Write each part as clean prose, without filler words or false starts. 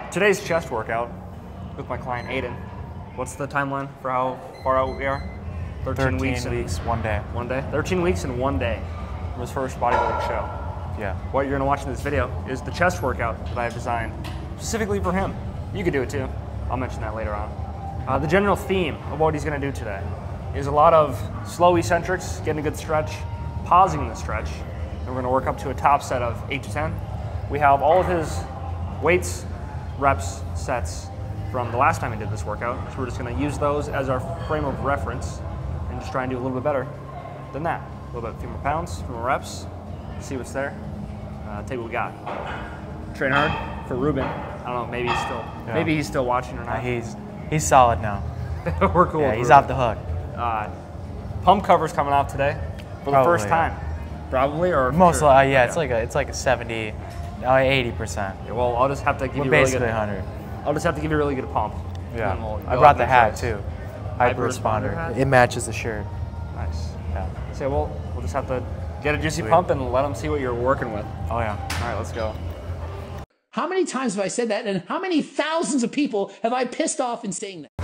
Today's chest workout with my client Aidan. What's the timeline for how far out we are? 13 weeks, 1 day. 1 day? 13 weeks and 1 day from his first bodybuilding show. Yeah. What you're gonna watch in this video is the chest workout that I've designed specifically for him. You could do it too. I'll mention that later on. The general theme of what he's gonna do today is a lot of slow eccentrics, getting a good stretch, pausing the stretch, and we're gonna work up to a top set of 8 to 10. We have all of his weights, reps, sets from the last time he did this workout, so we're just gonna use those as our frame of reference and just try and do a little bit better than that. A few more pounds, a few more reps, see what's there, take what we got. Train hard for Ruben. I don't know, maybe he's still watching or not. He's solid now. We're cool. Yeah, he's off the hook. Pump cover's coming out today for the first time. Probably, or most likely, yeah. It's like a 70, 80%. Yeah, well, I'll just have to give you basically really good, 100. I'll just have to give you a really good pump. Yeah. I brought the hat too. Hyper responder. Hat? It matches the shirt. Nice. Yeah. So we'll just have to get a juicy pump and let them see what you're working with. Oh yeah. All right, let's go. How many times have I said that, and how many thousands of people have I pissed off in saying that?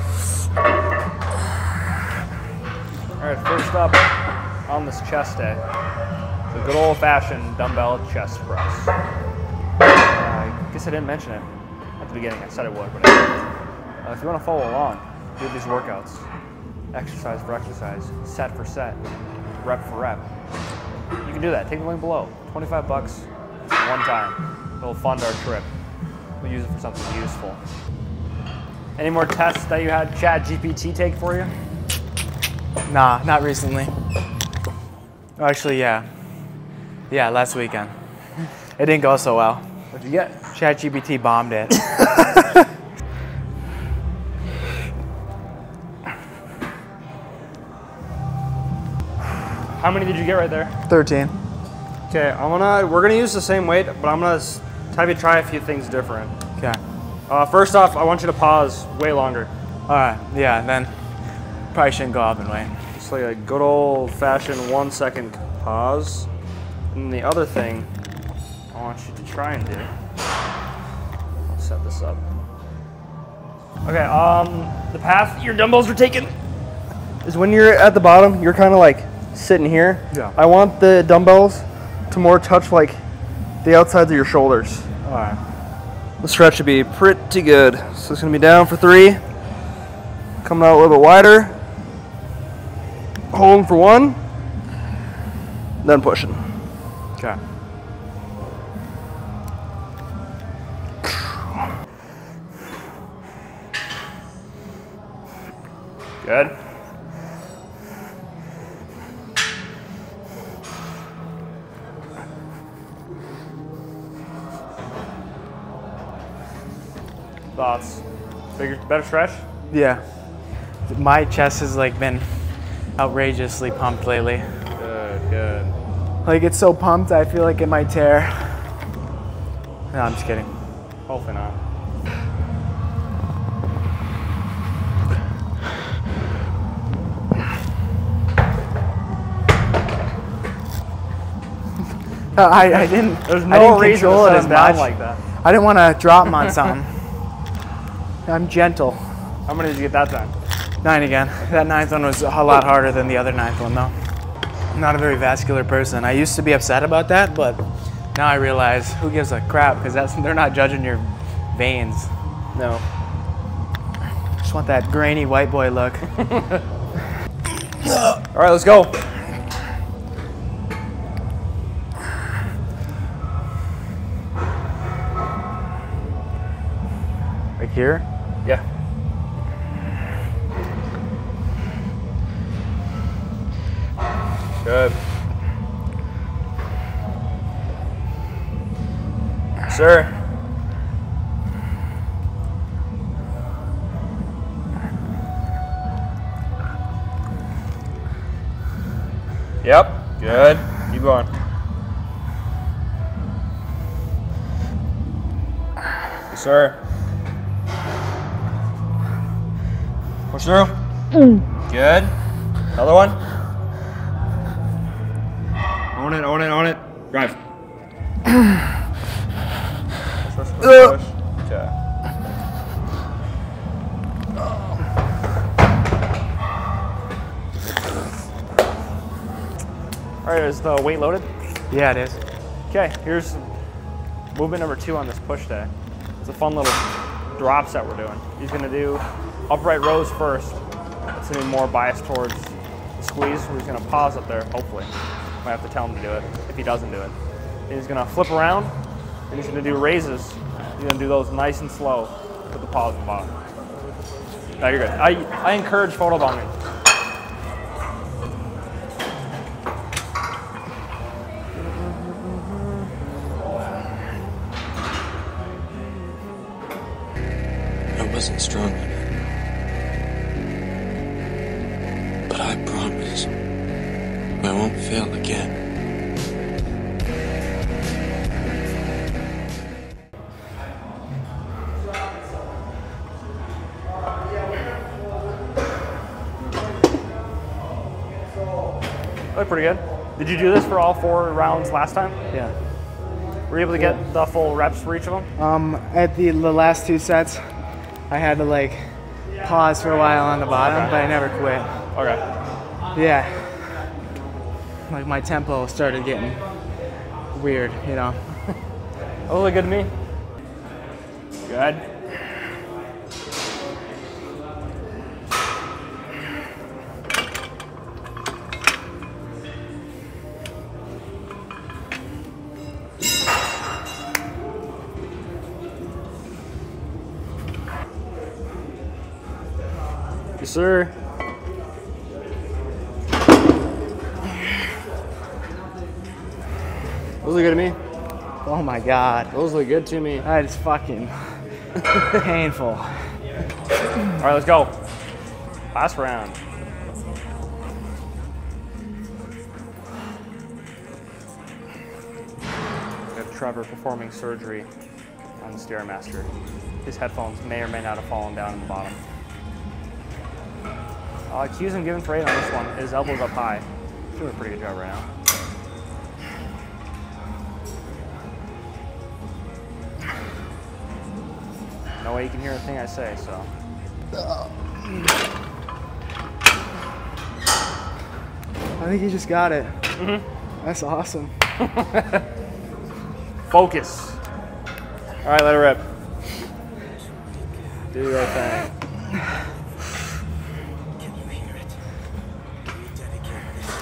All right, first up on this chest day, the good old-fashioned dumbbell chest press. I guess I didn't mention it at the beginning. I said I would, but I didn't. If you want to follow along, do these workouts, exercise for exercise, set for set, rep for rep. You can do that. Take the link below. $25 one time. It'll fund our trip. We'll use it for something useful. Any more tests that you had ChatGPT take for you? Nah, not recently. Actually, yeah. Yeah, last weekend. It didn't go so well. What'd you get? ChatGPT bombed it. How many did you get right there? 13. Okay, we're gonna use the same weight, but I'm gonna have you try a few things different. Okay. First off, I want you to pause way longer. All right. Yeah. Then probably shouldn't go up and wait. Just like a good old-fashioned 1 second pause. And the other thing I want you to try and do. I'll set this up. Okay. The path your dumbbells are taking is when you're at the bottom. You're kind of like sitting here. Yeah. I want the dumbbells to more touch like the outsides of your shoulders. All right. The stretch should be pretty good. So it's gonna be down for 3, coming out a little bit wider, holding for 1, then pushing. Okay. Good. Thoughts? Better stretch? Yeah. My chest has like been outrageously pumped lately. Good, good. Like it's so pumped, I feel like it might tear. No, I'm just kidding. Hopefully not. I didn't. There's I no didn't reason control to it set as them down much. like that. I didn't want to drop them on something. I'm gentle. How many did you get that time? 9 again. That 9th one was a lot harder than the other 9th one though. I'm not a very vascular person. I used to be upset about that, but now I realize who gives a crap because they're not judging your veins. No. Just want that grainy white boy look. All right, let's go. Right here? Yeah. Good. Sir. Yep. Good. Keep going. Yes, sir. Push through. Good. Another one. Own it, own it, own it. Drive. Push, push, push, push. Okay. All right, is the weight loaded? Yeah, it is. Okay, here's movement number 2 on this push day. It's a fun little drops that we're doing. He's gonna do upright rows first. It's gonna be more biased towards the squeeze. He's gonna pause up there, hopefully. Might have to tell him to do it if he doesn't do it. And he's gonna flip around, and he's gonna do raises. He's gonna do those nice and slow with the pause at the bottom. No, you're good. I encourage photobombing. I wasn't strong enough. But I promise I won't fail again. Look pretty good. Did you do this for all 4 rounds last time? Yeah. Were you able to get the full reps for each of them? At the last 2 sets, I had to like pause for a while on the bottom, but I never quit. Okay. Yeah. Like my tempo started getting weird, you know. That was really good to me. Good. Yes, sir. Those look good to me. Oh my God. Those look good to me. That is fucking painful. All right, let's go. Last round. We have Trevor performing surgery on the Stairmaster. His headphones may or may not have fallen down in the bottom. Cues I'm giving for Aidan on this one. His elbows up high. He's doing a pretty good job right now. No way you can hear a thing I say, so. I think you just got it. Mm-hmm. That's awesome. Focus. All right, let it rip. Do your thing. Can you hear it? Can you dedicate this?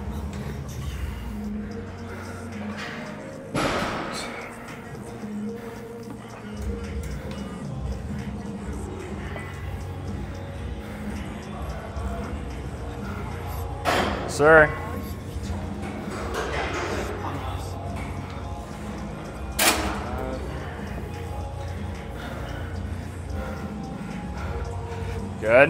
Sir. Good.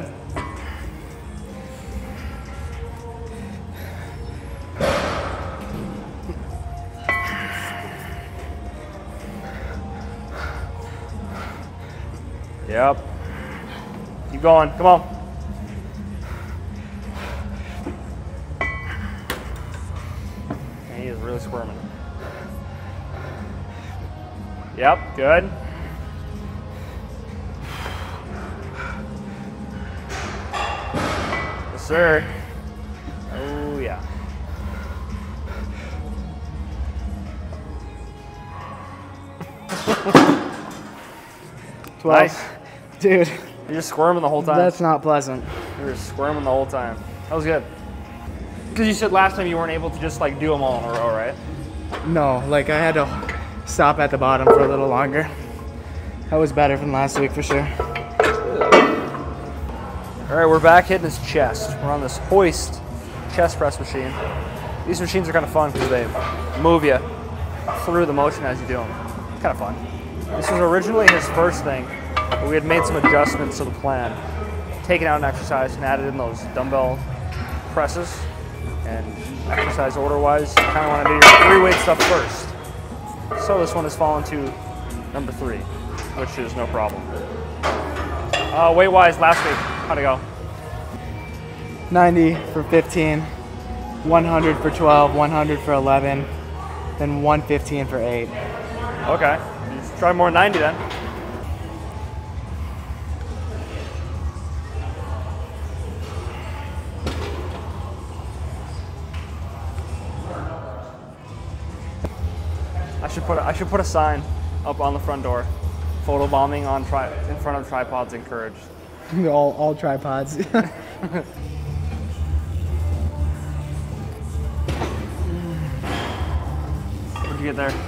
Yep. Keep going. Come on. And he is really squirming. Yep. Good. Yes, sir. Oh, yeah. Nice. Dude, You're just squirming the whole time. that's not pleasant. You were squirming the whole time. That was good. Because you said last time you weren't able to just like do them all in a row, right? No, like I had to stop at the bottom for a little longer. That was better from last week for sure. All right, we're back hitting his chest. We're on this Hoist chest press machine. These machines are kind of fun because they move you through the motion as you do them. Kind of fun. This was originally his first thing, but we had made some adjustments to the plan. Taken out an exercise and added in those dumbbell presses. And exercise order-wise, you kind of want to do your 3 weight stuff first. So this one has fallen to number 3, which is no problem. Weight-wise, last week, how'd it go? 90 for 15, 100 for 12, 100 for 11, then 115 for 8. Okay, let's try more 90 then. should put a sign up on the front door. Photo bombing in front of tripods encouraged. all tripods. What'd you get there?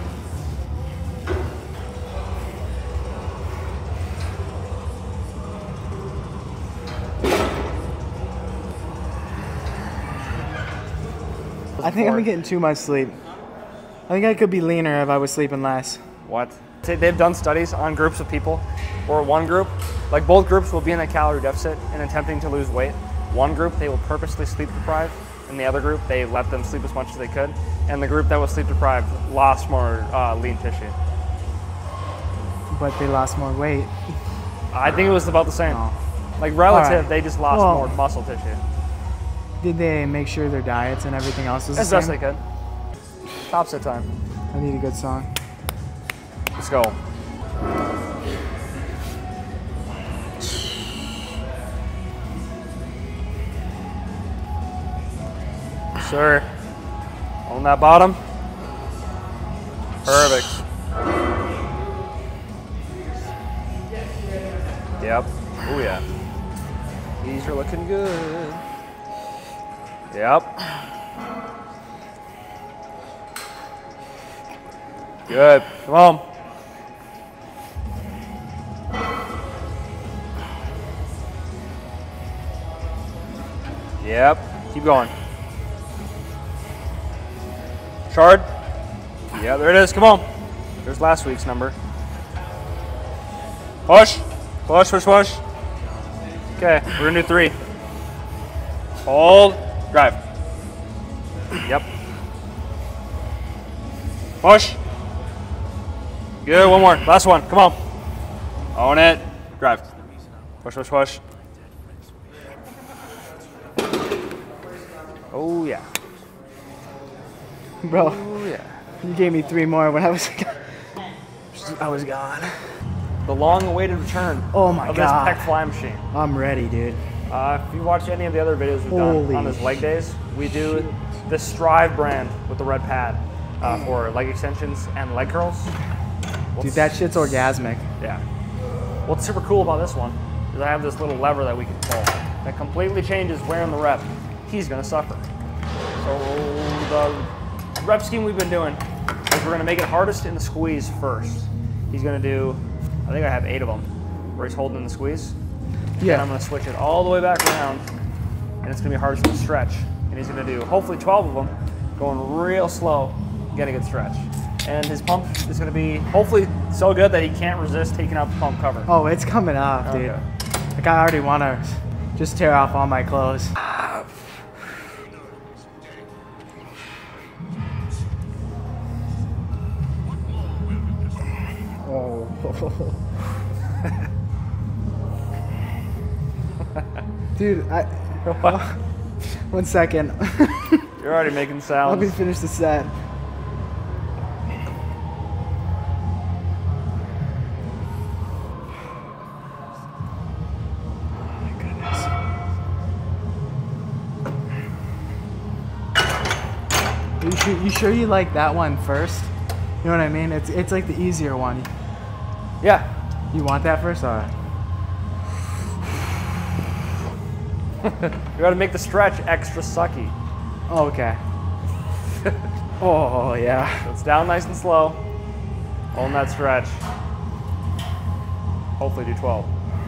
I think I'm getting too much sleep. I think I could be leaner if I was sleeping less. What? They've done studies on groups of people, or one group, like both groups will be in a calorie deficit and attempting to lose weight. One group, they will purposely sleep deprive, and the other group, they let them sleep as much as they could. And the group that was sleep deprived lost more lean tissue. But they lost more weight. I think it was about the same. Oh. Like relative, Right. they just lost more muscle tissue. Did they make sure their diets and everything else was As the best same? they could. Top sit time. I need a good song. Let's go. Sir, on that bottom. Perfect. Yep. Oh yeah. These are looking good. Yep. Good. Come on. Yep. Keep going. Shard. Yeah, there it is. Come on. There's last week's number. Push. Push, push, push. Okay, we're gonna do 3. Hold. Drive. Yep. Push. Good, one more. Last one. Come on. Own it. Drive. Push, push, push. Oh, yeah. Bro, Oh, yeah. you gave me 3 more when I was gone. The long-awaited return Oh my of God. this pec fly machine. I'm ready, dude. If you watch any of the other videos we've done Holy on his leg days, we do the Strive brand with the red pad for leg extensions and leg curls. Dude, that shit's orgasmic. Yeah. What's super cool about this one is I have this little lever that we can pull that completely changes where in the rep he's gonna suffer. So the rep scheme we've been doing is we're gonna make it hardest in the squeeze first. He's gonna do, I think I have 8 of them, where he's holding in the squeeze. Yeah. And I'm gonna switch it all the way back around, and it's gonna be hardest in the stretch. And he's gonna do hopefully 12 of them, going real slow, get a good stretch. And his pump is gonna be hopefully so good that he can't resist taking out the pump cover. Oh, it's coming off, dude. Okay. Like, I already want to just tear off all my clothes. Oh. Dude, one second. You're already making Let sounds. me finish the set. Oh my goodness. You sure you like that one first? You know what I mean? It's like the easier one. Yeah. You want that first? All right. You gotta make the stretch extra sucky. Oh, okay. Oh, yeah. So it's down nice and slow. Hold that stretch. Hopefully do 12.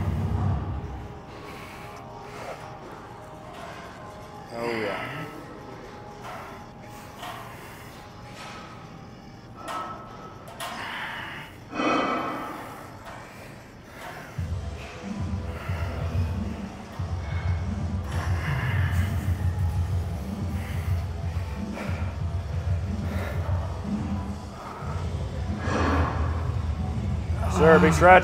Oh yeah. Sir, big stretch.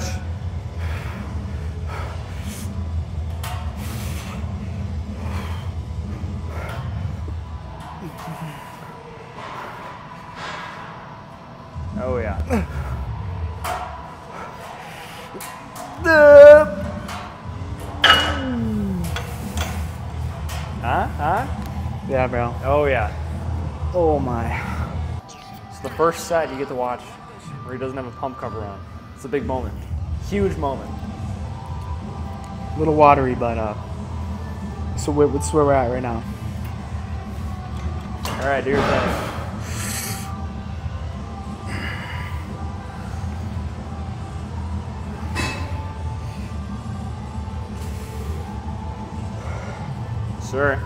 Oh yeah. Huh? Yeah, bro. Oh yeah. Oh my. the first set you get to watch where he doesn't have a pump cover on. It's a big moment. Huge moment. A little watery, but so that's where we're at right now. All right, do your thing. Sir.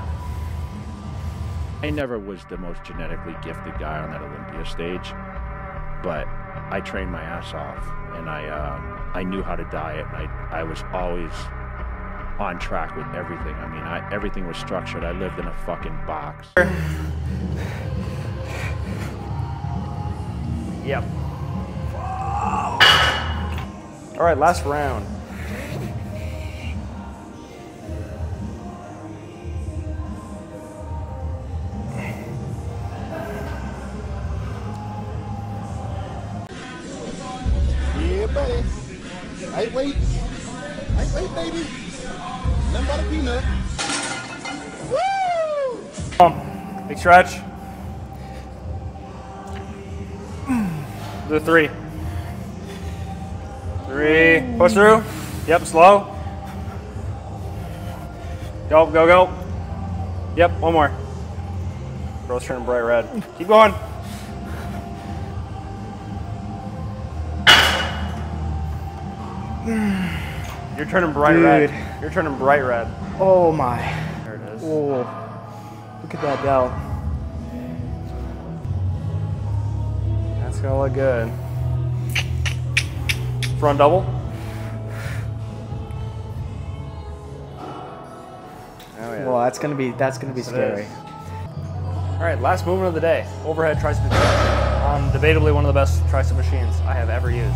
I never was the most genetically gifted guy on that Olympia stage, but I trained my ass off, and I knew how to diet, and I was always on track with everything. I mean, everything was structured. I lived in a fucking box. Yep. All right, last round. Yeah, buddy. Lightweight. Lightweight, baby. Nothing but a peanut. Woo! Big stretch. Do 3. 3. Push through. Yep, slow. Go, go, go. Yep, one more. Bro's turning bright red. Keep going. You're turning bright red. You're turning bright red. Oh my. There it is. Oh, look at that delt. That's gonna look good. Front double. Oh yeah. Well, that's gonna be scary. All right, last movement of the day. Overhead tricep on debatably one of the best tricep machines I have ever used.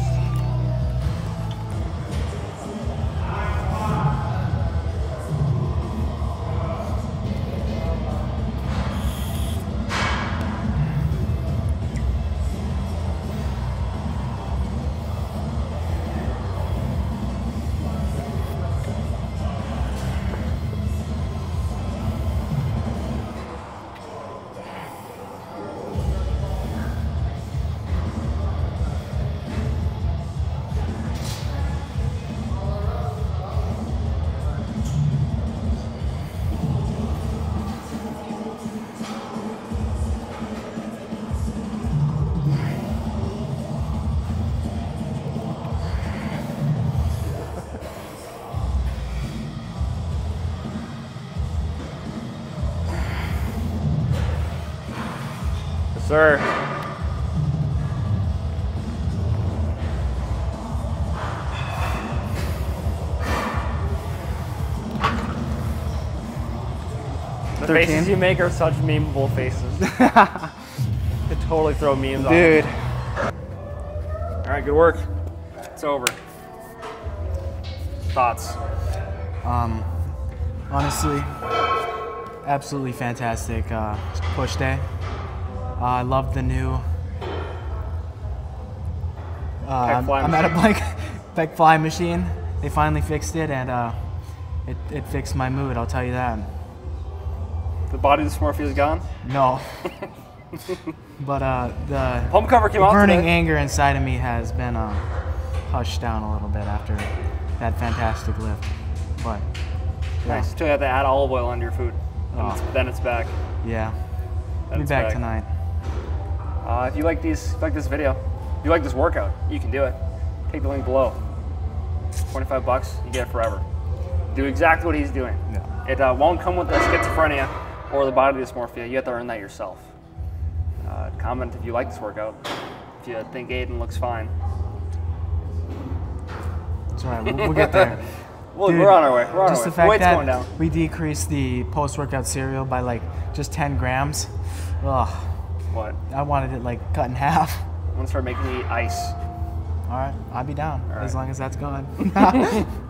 Yes, sir. The 13. faces you make are such memeable faces. Could totally throw memes on Dude. them. All right, good work. It's over. Thoughts? Honestly, absolutely fantastic push day. I love the new. I'm at a pec fly machine. They finally fixed it, and it fixed my mood. I'll tell you that. The body dysmorphia is gone? No. But the Pump cover came out burning today. anger inside of me has been hushed down a little bit after that fantastic lift. But yeah. Nice. So you have to add olive oil onto your food. And Oh. then it's back. Yeah. Then I'll be it's back tonight. If you like this video, if you like this workout, you can do it. Take the link below. $25, you get it forever. Do exactly what he's doing. Yeah. It won't come with the schizophrenia or the body dysmorphia. You have to earn that yourself. Comment if you like this workout. If you think Aidan looks fine. It's all right. We'll get there. Well, Dude, we're on our way. We're on just our way. the fact Weight's that going down. we decreased the post-workout cereal by like just 10 grams. Ugh, What? I wanted it like cut in half. I'm gonna start making you eat ice. All right, I'll be down All right. as long as that's gone.